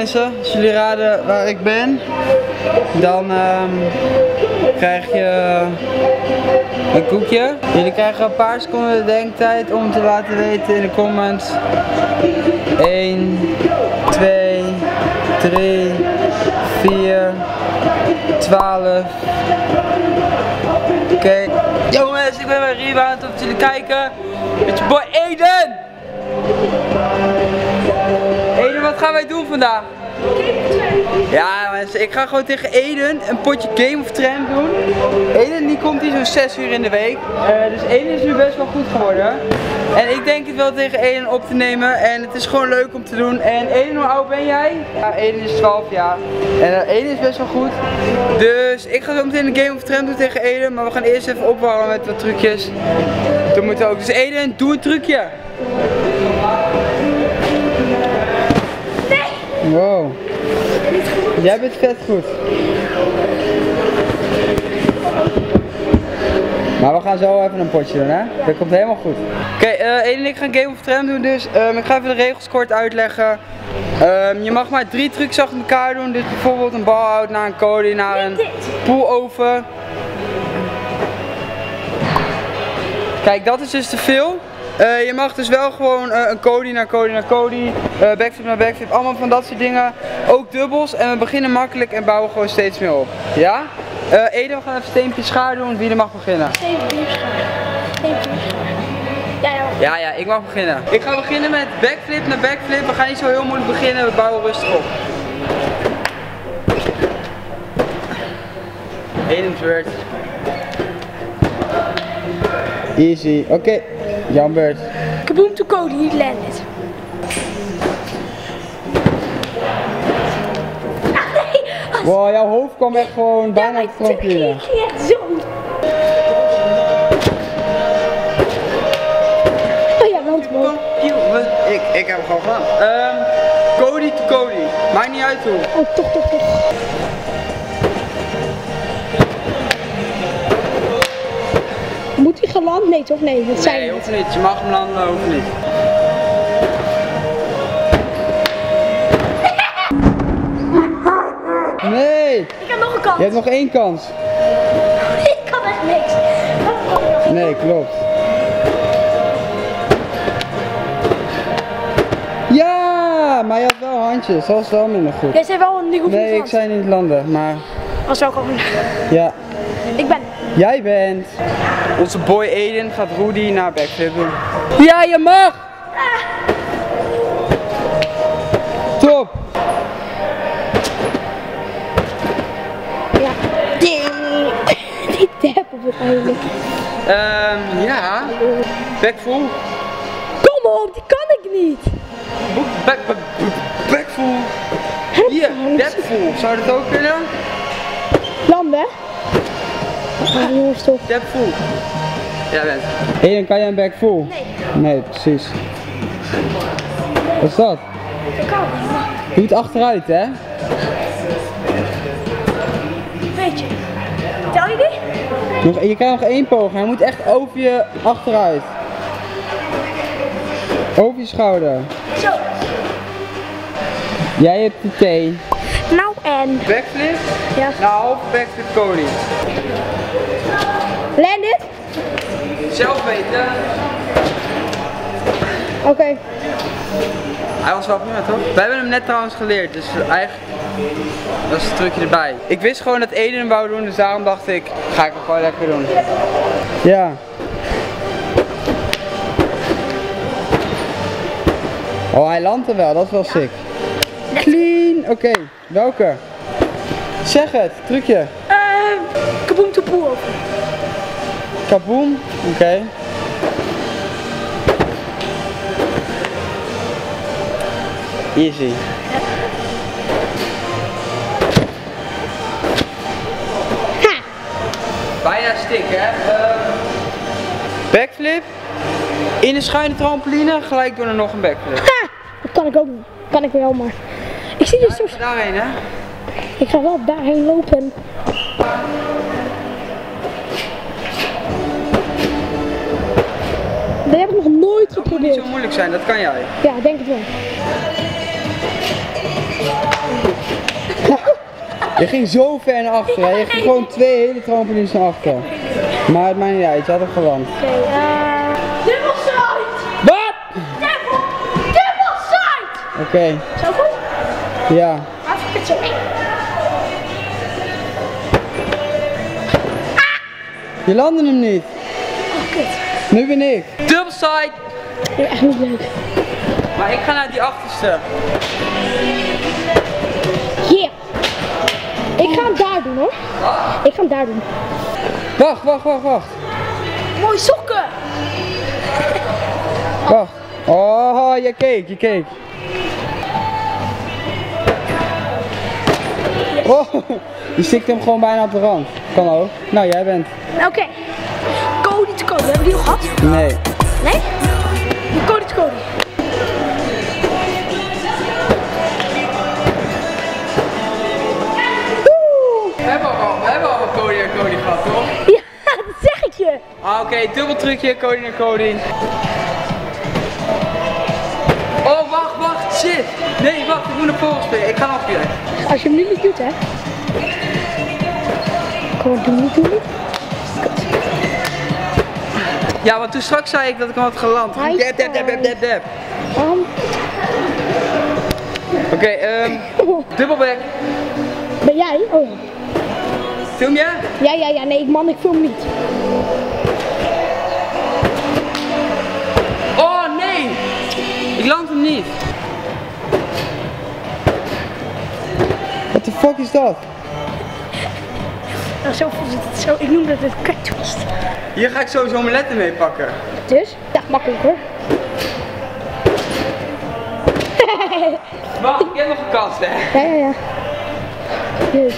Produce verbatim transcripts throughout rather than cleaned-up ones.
mensen, als jullie raden waar ik ben, dan um, krijg je een koekje. Jullie krijgen een paar seconden de denktijd om te laten weten in de comments. één, twee, drie, vier, twaalf. Oké. Okay. Jongens, ik ben bij Rebound om te jullie kijken. Met je boy Eden! Eden, wat gaan wij doen vandaag? Ja mensen, ik ga gewoon tegen Eden een potje Game of Thrones doen. Eden die komt hier zo'n zes uur in de week. Uh, dus Eden is nu best wel goed geworden. En ik denk het wel tegen Eden op te nemen. En het is gewoon leuk om te doen. En Eden, hoe oud ben jij? Ja, Eden is twaalf jaar. En uh, Eden is best wel goed. Dus ik ga zo meteen de Game of Thrones doen tegen Eden. Maar we gaan eerst even opwarmen met wat trucjes. Dat moet ook. Dus Eden, doe een trucje. Nee! Wow. Jij bent vet goed. Maar we gaan zo even een potje doen, hè? Dat komt helemaal goed. Oké, okay, uh, Eden en ik gaan Game of Thrones doen, dus um, ik ga even de regels kort uitleggen. Um, je mag maar drie trucs achter elkaar doen, dus bijvoorbeeld een ball-out naar een Cody, naar een pull-over. Kijk, dat is dus te veel. Uh, je mag dus wel gewoon uh, een Cody naar Cody naar Cody, uh, backflip naar backflip, allemaal van dat soort dingen. Ook dubbels en we beginnen makkelijk en bouwen gewoon steeds meer op. Ja? Uh, Eden, we gaan even steempje schaar doen. Wie er mag beginnen? Steempje schaar. Steempje schaar. Ja, ja. Ja, ja, ik mag beginnen. Ik ga beginnen met backflip naar backflip. We gaan niet zo heel moeilijk beginnen, we bouwen rustig op. Eden's beurt. Easy, oké. Okay. Jouw beurt. Kaboom to Cody, niet landed. Wow, jouw hoofd kwam echt gewoon bijna op de trampoline. Ik ging echt zo. Oh ja, landbal. Ik, ik heb hem gewoon gedaan. Um, Cody to Cody. Maakt niet uit hoe. Oh, toch, toch, toch. Moet hij geland? Nee, toch? Nee, dat zijn Nee, hoeft niet. Je mag hem landen, hoeft niet. Nee! Ik heb nog een kans. Je hebt nog één kans. Ik kan echt niks. Nee, klopt. Ja, maar je had wel handjes. Dat was wel minder goed. Jij zei wel een nieuw. Nee, ik zei niet landen, maar... Was wel gewoon. Ja. Ik ben. Jij bent. Onze boy Eden gaat Rudy naar backflip doen. Ja, je mag! Ah. Top! Ja. Die tap op het einde. Um, ja. Backfull. Kom op, die kan ik niet. Back, back, backfull. Hier, backfull. Zou dat ook kunnen? Landen. Oh, jongens toch. Backfull. Ja, bent. Eden, kan jij een backfull? Nee. Nee, precies. Wat is dat? Dat kan. Doe het achteruit, hè? Weet je. Tel je die? Nog, je krijgt nog één poging. Hij moet echt over je achteruit. Over je schouder. Zo. Jij hebt de T. Nou en. Backflip? Ja. Nou, half backflip Cody. Land it. Zelf weten. Oké. Okay. Hij was wel prima, toch? Wij hebben hem net trouwens geleerd, dus eigenlijk dat is het trucje erbij. Ik wist gewoon dat Eden hem wou doen, dus daarom dacht ik, ga ik hem gewoon lekker doen. Ja. Oh, hij landt er wel, dat is wel sick. Clean, oké. Okay. Welke? Zeg het, trucje. Uh, kaboom to pool. Kaboom, oké. Okay. Easy. Ha. Bijna stik, hè? Uh, backflip. In de schuine trampoline, gelijk doen er nog een backflip. Ha. Dat kan ik ook niet. Kan ik wel, maar. Ik zie dus zo. Daarheen, hè? Ik ga wel daarheen lopen. Dat heb ik nog nooit geprobeerd. Dat moet niet zo moeilijk zijn, dat kan jij. Ja, denk het wel. Je ging zo ver naar achteren. Hè? Je ging gewoon twee hele trampolines naar achteren. Maar het maakt niet uit, je had hem geland. Oké, okay, uh... Double side! Wat? Double! Double side! Oké. Okay. Zo goed? Ja. Even het zo. Je landde hem niet. Oh, kut. Nu ben ik. Double side. Ja, echt niet leuk. Maar ik ga naar die achterste. Yeah. Ik ga hem daar doen hoor. Wat? Ik ga hem daar doen. Wacht, wacht, wacht, wacht. Mooi sokken. Wacht. Oh, je keek, je keek. Oh, je stikt hem gewoon bijna op de rand. Kan ook. Nou, jij bent. Oké. Okay. Cody to Cody. Hebben we die al gehad? Nee. Nee? Cody to Cody. We hebben al, we hebben al een Cody en Cody gehad, toch? Ja, dat zeg ik je. Ah, oké, okay, dubbel trucje, Cody en Cody. Oh, wacht, wacht, shit. Nee, wacht, ik moet een vogel spelen. Ik ga nog weer. Als je hem nu niet doet, hè. Kom, doe niet, doe niet. Ja, want toen straks zei ik dat ik hem had geland. Dab, dab, dab, dab, dab, dab. Um. Oké, okay, um, dubbelback. Ben jij? Oh ja. Film je? Ja, ja, ja, nee, man, ik film niet. Oh nee! Ik land hem niet. What the fuck is dat? Nou, zo voelt het zo. Ik noem dat het kutwist. Hier ga ik sowieso mijn letter mee pakken. Dus? Ja, makkelijk hoor. Wacht, ik heb nog een kans hè. Ja, ja, ja. Dus.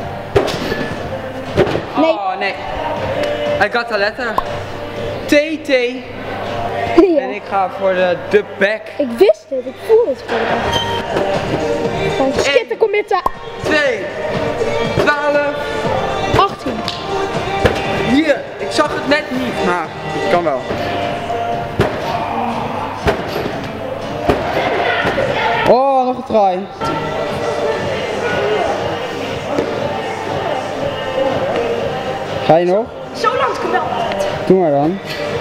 Nee. Oh nee. I got the letter. T, T. Ja. En ik ga voor de, de back. Ik wist het, ik voel het gewoon. Van skitter committen. twee, twaalf, achttien. Hier, ik zag het net niet, maar het kan wel. Oh, nog een try. Ga je nog? Zo lang kan wel. Doe maar dan.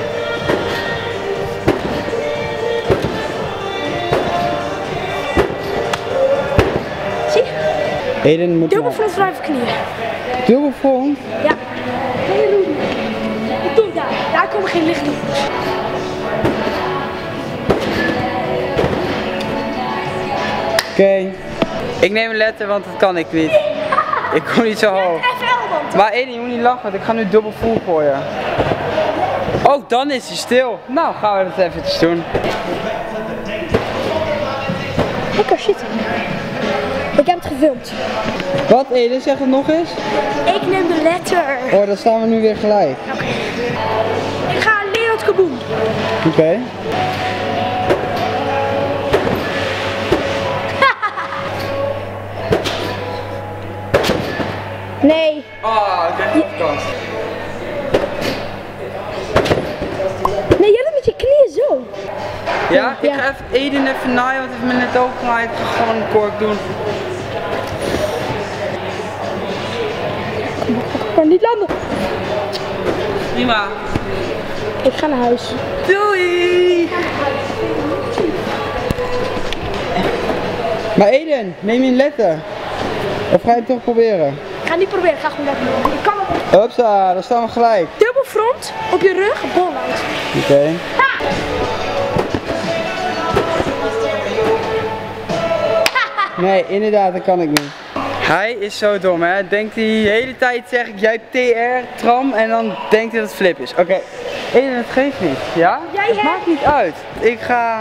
Zie? Eden moet Dubbel maar. front vijf knieën. Dubbel front? Ja. Nee, Roel. Ik doe het daar. Daar komen geen lichten op. Oké. Okay. Ik neem een letter, want dat kan ik niet. Ik kom niet zo hoog. F L dan. Maar Eden, je moet niet lachen, want ik ga nu dubbel full gooien. Oh, dan is hij stil. Nou, gaan we dat eventjes doen. Ik kan shit. Ik heb het gefilmd. Wat Eden, zeg het nog eens? Ik neem de letter. Oh, dan staan we nu weer gelijk. Oké. Okay. Ik ga Leeuwt Kaboom. Oké. Okay. Nee. Oh, ik heb nog kans. Nee, jij doet met je knieën zo. Ja? Ja. Ik ga even Eden even naaien, want het heeft me net ook genaaid. Ik ga gewoon een kork doen. Ik kan niet landen. Prima. Ik ga naar huis. Doei! Maar Eden, neem je een letter? Of ga je het toch proberen? Ik ga niet proberen, ik ga gewoon lekker doen. Ik kan het niet. Hupsa, dan staan we gelijk. Dubbel front, op je rug, bol uit. Oké. Okay. Nee, inderdaad, dat kan ik niet. Hij is zo dom, hè. Denkt hij de hele tijd zeg ik, jij hebt T R, tram, en dan denkt hij dat het flip is. Oké, okay. Eden, het geeft niet, ja? Jij het hè? maakt niet uit. Ik ga...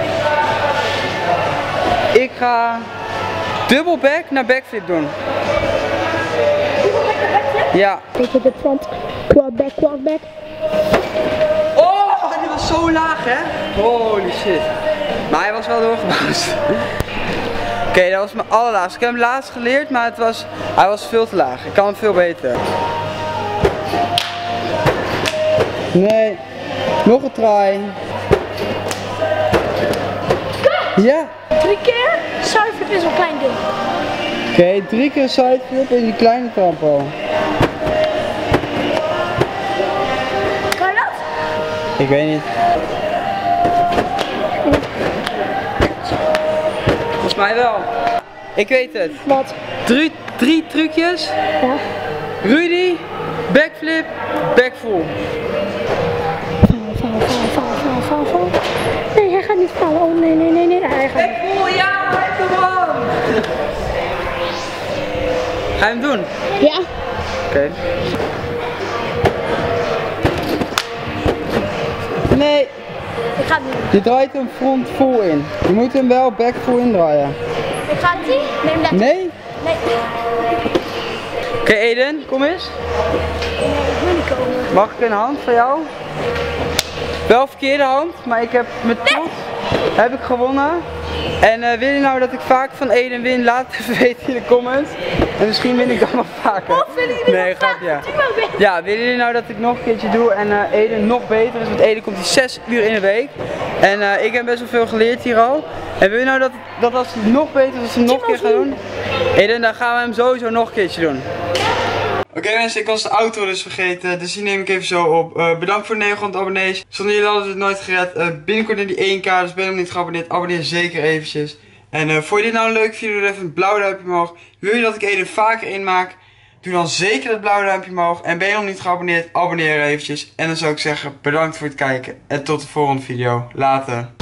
Ik ga... Dubbel back naar backflip doen. Dubbel back naar backflip? Ja. Ik heb de front, quad back, quad back. Oh, die was zo laag, hè. Holy shit. Maar hij was wel doorgebouwd. Oké, okay, dat was mijn allerlaatste. Ik heb hem laatst geleerd, maar het was, hij was veel te laag. Ik kan hem veel beter. Nee, nog een try. Ja. Drie keer, zuiver is een klein ding. Oké, okay, drie keer sideflip in die kleine trampo. Kan dat? Ik weet niet. Volgens mij wel. Ik weet het. Wat? Drie, drie trucjes. Ja. Rudy, backflip, backfull. Val, val, val, val, val, val. Nee, hij gaat niet vallen. Oh nee, nee, nee, nee. Hij gaat niet. Backfull, ja, kom on! Ga je hem doen? Ja. Oké. Okay. Nee. Ik ga het niet doen. Je draait hem front full in. Je moet hem wel back full indraaien. Ik ga het niet. Neem dat. Nee? Nee. Oké, okay, Eden, kom eens. Nee, ik wil niet komen. Mag ik een hand van jou? Wel verkeerde hand, maar ik heb met trots heb ik gewonnen. En uh, wil je nou dat ik vaak van Eden win? Laat het even weten in de comments. En misschien win ik dan wel vaker. Of willen jullie nee, nog grapje. graag Ja, willen jullie nou dat ik nog een keertje doe en uh, Eden nog beter is? Want Eden komt hij zes uur in de week. En uh, ik heb best wel veel geleerd hier al. En wil je nou dat, dat als hij nog beter is, als hij nog een keer gaat doen? Eden, dan gaan we hem sowieso nog een keertje doen. Oké okay, mensen, ik was de outro dus vergeten, dus die neem ik even zo op. Uh, bedankt voor de negenhonderd abonnees. Zonder jullie hadden we het nooit gered. Uh, binnenkort in die één k, dus ben je nog niet geabonneerd, abonneer zeker eventjes. En uh, vond je dit nou een leuke video, doe even een blauw duimpje omhoog. Wil je dat ik Eden vaker inmaak, doe dan zeker dat blauwe duimpje omhoog. En ben je nog niet geabonneerd, abonneer eventjes. En dan zou ik zeggen, bedankt voor het kijken en tot de volgende video. Later.